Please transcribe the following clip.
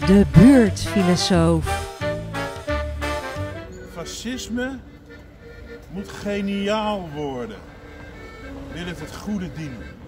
De buurtfilosoof. Fascisme moet geniaal worden. Wil het goede dienen.